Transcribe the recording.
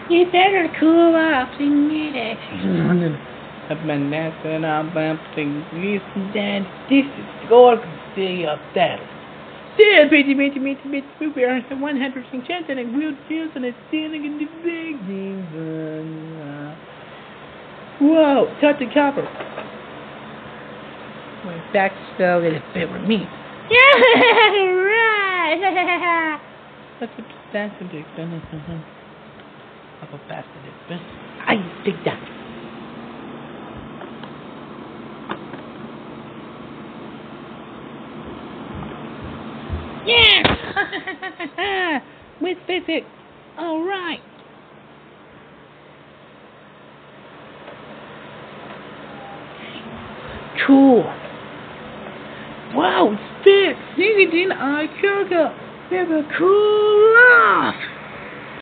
You better cool off in minute. I've been messing up something this and that. This is going to be a battle. Still, bitty, we are 100% chance and a real chance and a stealing in the big game. Whoa, touch the copper. Went back to spell it if it were me. Yeah, right. That's a big finish. I'll go past it. I think that. Yeah! With physics. All right. Cool. Wow, it's fixed. Sing it in I sugar. Never cool off.